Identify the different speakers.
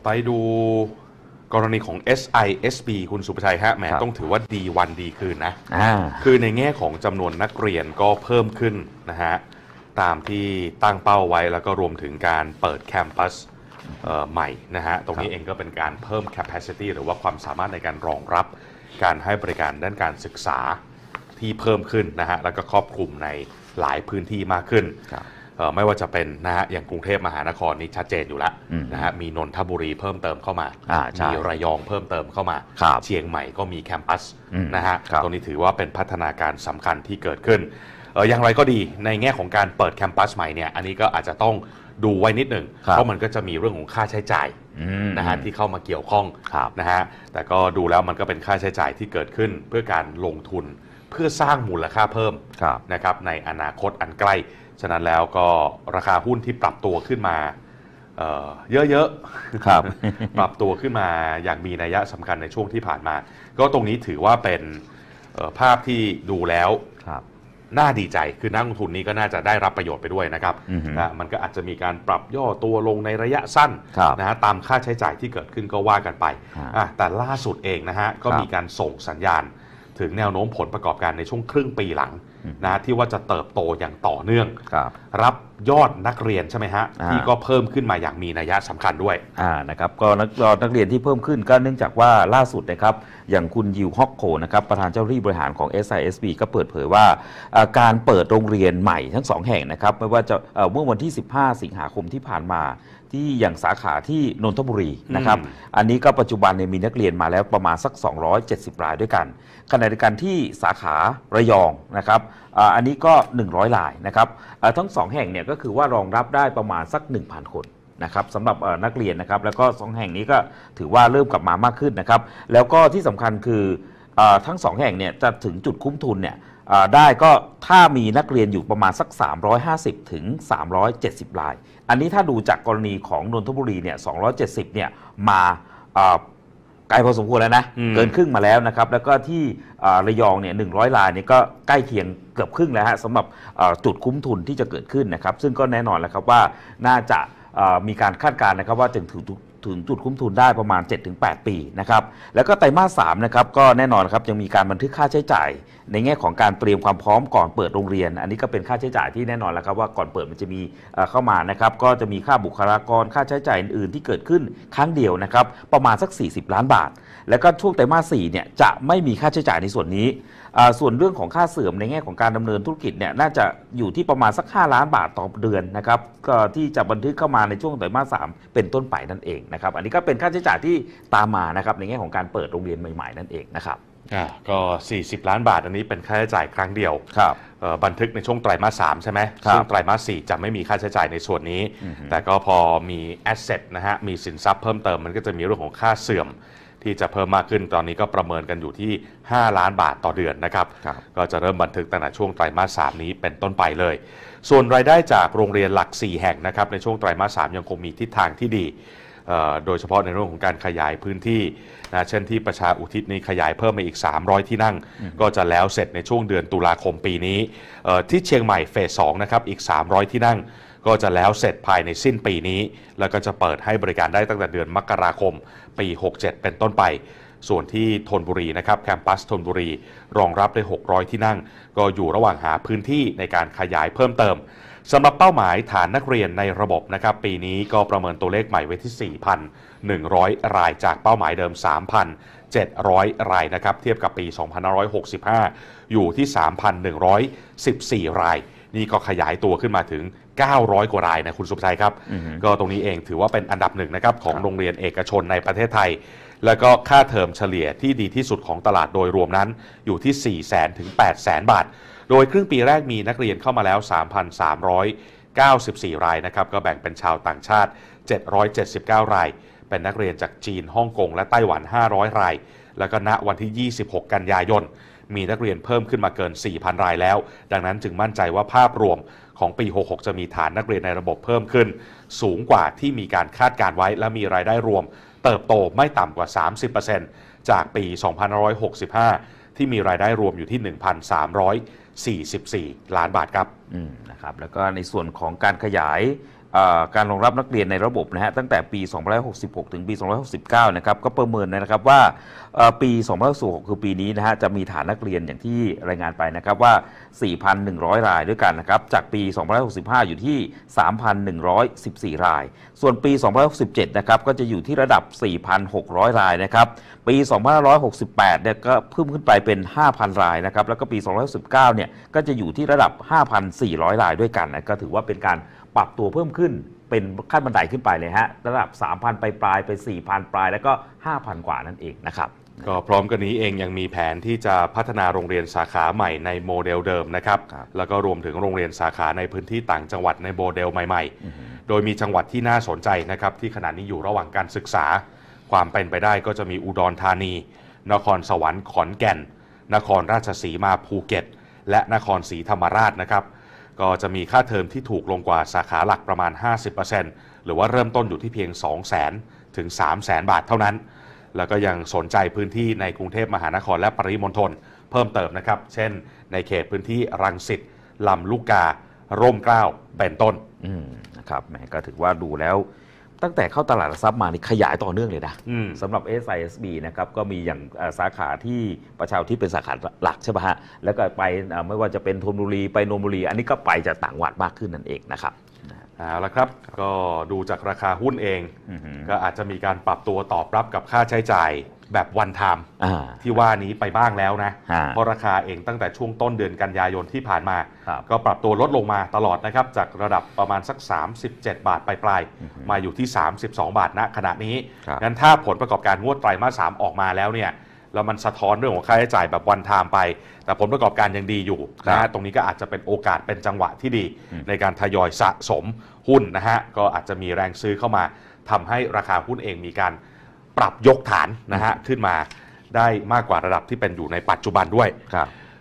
Speaker 1: ไปดูกรณีของ SISB คุณสุประชัยฮะแหมต้องถือว่าดีวันดีคืนนะคือในแง่ของจำนวนนักเรียนก็เพิ่มขึ้นนะฮะตามที่ตั้งเป้าไว้แล้วก็รวมถึงการเปิดแคมปัสใหม่นะฮะตรงนี้เองก็เป็นการเพิ่ม capacity หรือว่าความสามารถในการรองรับการให้บริการด้านการศึกษาที่เพิ่มขึ้นนะฮะแล้วก็ครอบคลุมในหลายพื้นที่มากขึ้นไม่ว่าจะเป็นนะฮะอย่างกรุงเทพมหานครนี่ชัดเจนอยู่แล้วนะฮะมีนนทบุรีเพิ่มเติมเข้ามามีระยองเพิ่มเติมเข้ามาเชียงใหม่ก็มีแคมปัสนะฮะตรงนี้ถือว่าเป็นพัฒนาการสำคัญที่เกิดขึ้นอย่างไรก็ดีในแง่ของการเปิดแคมปัสใหม่เนี่ยอันนี้ก็อาจจะต้องดูไว้นิดหนึ่งเพราะมันก็จะมีเรื่องของค่าใช้จ่ายนะฮะที่เข้ามาเกี่ยวข้องนะฮะแต่ก็ดูแล้วมันก็เป็นค่าใช้จ่ายที่เกิดขึ้นเพื่อการลงทุนเพื่อสร้างมูลค่าเพิ่มนะครับในอนาคตอันใกล้ฉะนั้นแล้วก็ราคาหุ้นที่ปรับตัวขึ้นมาเยอะๆครับ ปรับตัวขึ้นมาอย่างมีนัยสำคัญในช่วงที่ผ่านมาก็ตรงนี้ถือว่าเป็นภาพที่ดูแล้วน่าดีใจคือนักลงทุนนี้ก็น่าจะได้รับประโยชน์ไปด้วยนะครับนะมันก็อาจจะมีการปรับย่อตัวลงในระยะสั้นนะฮะตามค่าใช้จ่ายที่เกิดขึ้นก็ว่ากันไปแต่ล่าสุดเองนะฮะก็มีการส่งสัญญาณถึงแนวโน้มผลประกอบการในช่วงครึ่งปีหลังนะที่ว่าจะเติบโตอย่างต่อเนื่องรับยอดนักเรียนใช่ไหมฮะที่ก็เพิ่มขึ้นมาอย่างมีนัยสำคัญด้วย
Speaker 2: นะครับก็นักเรียนที่เพิ่มขึ้นก็เนื่องจากว่าล่าสุดนะครับอย่างคุณยิวฮอกโคนะครับประธานเจ้าหน้าที่บริหารของ SISB ก็เปิดเผยว่าการเปิดโรงเรียนใหม่ทั้ง2แห่งนะครับไม่ว่าจะเมื่อวันที่15 สิงหาคมที่ผ่านมาที่อย่างสาขาที่นนทบุรีนะครับอันนี้ก็ปัจจุบันมีนักเรียนมาแล้วประมาณสัก270 รายด้วยกันขณะเดียวกันที่สาขาระยองนะครับอันนี้ก็100 รายนะครับทั้ง2แห่งเนี่ยก็คือว่ารองรับได้ประมาณสัก 1,000 คนนะครับสำหรับนักเรียนนะครับแล้วก็2แห่งนี้ก็ถือว่าเริ่มกลับมามากขึ้นนะครับแล้วก็ที่สำคัญคือทั้ง2แห่งเนี่ยจะถึงจุดคุ้มทุนเนี่ยได้ก็ถ้ามีนักเรียนอยู่ประมาณสัก350ถึง370 รายอันนี้ถ้าดูจากกรณีของนนทบุรีเนี่ย270เนี่ยมาไกลพอสมควรแล้วนะเกินครึ่งมาแล้วนะครับแล้วก็ที่ระยองเนี่ย100 รายเนี่ยก็ใกล้เคียงเกือบครึ่งแล้วฮะสำหรับจุดคุ้มทุนที่จะเกิดขึ้นนะครับซึ่งก็แน่นอนแล้วครับว่าน่าจะมีการคาดการณ์นะครับว่าถึงจุดคุ้มทุนได้ประมาณ 7-8 ปีนะครับแล้วก็ไตรมาส 3นะครับก็แน่นอนครับยังมีการบันทึกค่าใช้จ่ายในแง่ของการเตรียมความพร้อมก่อนเปิดโรงเรียนอันนี้ก็เป็นค่าใช้จ่ายที่แน่นอนแล้วครับว่าก่อนเปิดมันจะมีเข้ามานะครับก็จะมีค่าบุคลากรค่าใช้จ่ายอื่นๆที่เกิดขึ้นครั้งเดียวนะครับประมาณสัก40 ล้านบาทแล้วก็ช่วงไตรมาส 4เนี่ยจะไม่มีค่าใช้จ่ายในส่วนนี้ส่วนเรื่องของค่าเสื่อมในแง่ของการดำเนินธุรกิจเนี่ยน่าจะอยู่ที่ประมาณสัก5 ล้านบาทต่อเดือนนะครับก็ที่จะบันทึกเข้ามาในช่วงไตรมาส 3เป็นต้นไปนั่นเองนะครับอันนี้ก็เป็นค่าใช้จ่ายที่ตามมานะครับในแง่ของการเปิดโรงเรียนใหม่ๆนั่นเองนะครับ
Speaker 1: ก็40 ล้านบาทอันนี้เป็นค่าใช้จ่ายครั้งเดียวบันทึกในช่วงไตรมาส 3ใช่ไหมช่วงไตรมาส 4จะไม่มีค่าใช้จ่ายในส่วนนี้แต่ก็พอมีแอสเซทนะฮะมีสินทรัพย์เพิ่มเติมมันก็จะมีเรื่องของค่าเสื่อมที่จะเพิ่มมากขึ้นตอนนี้ก็ประเมินกันอยู่ที่5 ล้านบาทต่อเดือนนะครับก็จะเริ่มบันทึกตั้งแต่ช่วงไตรมาส 3นี้เป็นต้นไปเลยส่วนรายได้จากโรงเรียนหลัก4แห่งนะครับในช่วงไตรมาส 3ยังคงมีทิศทางที่ดีโดยเฉพาะในเรื่องของการขยายพื้นที่นะเช่นที่ประชาอุทิศนี้ขยายเพิ่มมาอีก300ที่นั่งก็จะแล้วเสร็จในช่วงเดือนตุลาคมปีนี้ที่เชียงใหม่เฟส 2นะครับอีก300ที่นั่งก็จะแล้วเสร็จภายในสิ้นปีนี้แล้วก็จะเปิดให้บริการได้ตั้งแต่เดือนมกราคมปี67เป็นต้นไปส่วนที่ธนบุรีนะครับแคมปัสธนบุรีรองรับได้600ที่นั่งก็อยู่ระหว่างหาพื้นที่ในการขยายเพิ่มเติมสำหรับเป้าหมายฐานนักเรียนในระบบนะครับปีนี้ก็ประเมินตัวเลขใหม่ไว้ที่ 4,100 รายจากเป้าหมายเดิม 3,700 รายนะครับเทียบกับปี2565อยู่ที่ 3,114 รายนี่ก็ขยายตัวขึ้นมาถึง900 กว่ารายนะคุณสุภชัยครับก็ตรงนี้เองถือว่าเป็นอันดับหนึ่งนะครับของโรงเรียนเอกชนในประเทศไทยแล้วก็ค่าเทอมเฉลี่ยที่ดีที่สุดของตลาดโดยรวมนั้นอยู่ที่ 400,000 ถึง 800,000 บาทโดยครึ่งปีแรกมีนักเรียนเข้ามาแล้ว 3,394 รายนะครับก็แบ่งเป็นชาวต่างชาติ779 รายเป็นนักเรียนจากจีนฮ่องกงและไต้หวัน500 รายแล้วก็ณวันที่26 กันยายนมีนักเรียนเพิ่มขึ้นมาเกิน 4,000 รายแล้วดังนั้นจึงมั่นใจว่าภาพรวมของปี66จะมีฐานนักเรียนในระบบเพิ่มขึ้นสูงกว่าที่มีการคาดการไว้และมีรายได้รวมเติบโตไม่ต่ำกว่า 30% จากปี2565ที่มีรายได้รวมอยู่ที่ 1,344 ล้านบาทครับ
Speaker 2: นะครับแล้วก็ในส่วนของการขยายการรองรับนักเรียนในระบบนะฮะตั้งแต่ปี 2566 ถึงปี 2569 นะครับก็ประเมินนะครับว่าปี 2566 คือปีนี้นะฮะจะมีฐานนักเรียนอย่างที่รายงานไปนะครับว่า 4,100 รายด้วยกันนะครับจากปี 2565 อยู่ที่ 3,114 รายส่วนปี 2567 นะครับก็จะอยู่ที่ระดับ 4,600 รายนะครับปี 2568 เนี่ยก็เพิ่มขึ้นไปเป็น 5,000 รายนะครับแล้วก็ปี 2519 เนี่ยก็จะอยู่ที่ระดับ 5,400 รายด้วยกันนะก็ถือว่าเป็นการปรับตัวเพิ่มขึ้นเป็นขั้นบันไดขึ้นไปเลยฮะระดับ 3,000 ปลายไป 4,000 ปลายแล้วก็ 5,000 กว่านั่นเองนะครับ
Speaker 1: ก็พร้อมกันนี้เองยังมีแผนที่จะพัฒนาโรงเรียนสาขาใหม่ในโมเดลเดิมนะครับแล้วก็รวมถึงโรงเรียนสาขาในพื้นที่ต่างจังหวัดในโมเดลใหม่ๆโดยมีจังหวัดที่น่าสนใจนะครับที่ขณะนี้อยู่ระหว่างการศึกษาความเป็นไปได้ก็จะมีอุดรธานีนครสวรรค์ขอนแก่นนครราชสีมาภูเก็ตและนครศรีธรรมราชนะครับก็จะมีค่าเทอมที่ถูกลงกว่าสาขาหลักประมาณ 50% หรือว่าเริ่มต้นอยู่ที่เพียง 200,000 ถึง 300,000 บาทเท่านั้นแล้วก็ยังสนใจพื้นที่ในกรุงเทพมหานครและปริมณฑลเพิ่มเติมนะครับเช่นในเขตพื้นที่รังสิตลำลูกการ่มเกล้าเป็นต้น
Speaker 2: นะครับแหมก็ถือว่าดูแล้วตั้งแต่เข้าตลาดหลักทรัพย์มานี่ขยายต่อเนื่องเลยนะสำหรับ SISB นะครับก็มีอย่างสาขาที่ประชาอุทิศเป็นสาขาหลักใช่ไหมฮะแล้วก็ไปไม่ว่าจะเป็นธนบุรีไปนนทบุรีอันนี้ก็ไปจากต่างจังหวัดมากขึ้นนั่นเองนะครับ
Speaker 1: เอาละครับก็ดูจากราคาหุ้นเองก็อาจจะมีการปรับตัวตอบรับกับค่าใช้จ่ายแบบวันไทม์ที่ว่านี้ไปบ้างแล้วนะเพราะราคาเองตั้งแต่ช่วงต้นเดือนกันยายนที่ผ่านมาก็ปรับตัวลดลงมาตลอดนะครับจากระดับประมาณสัก37 บาทปลายๆมาอยู่ที่32 บาทณขณะนี้งั้นถ้าผลประกอบการงวดไตรมาส 3ออกมาแล้วเนี่ยแล้วมันสะท้อนเรื่องของค่าใช้จ่ายแบบวันไทม์ไปแต่ผลประกอบการยังดีอยู่นะฮะตรงนี้ก็อาจจะเป็นโอกาสเป็นจังหวะที่ดีในการทยอยสะสมหุ้นนะฮะก็อาจจะมีแรงซื้อเข้ามาทำให้ราคาหุ้นเองมีการปรับยกฐานนะฮะขึ้นมาได้มากกว่าระดับที่เป็นอยู่ในปัจจุบันด้วย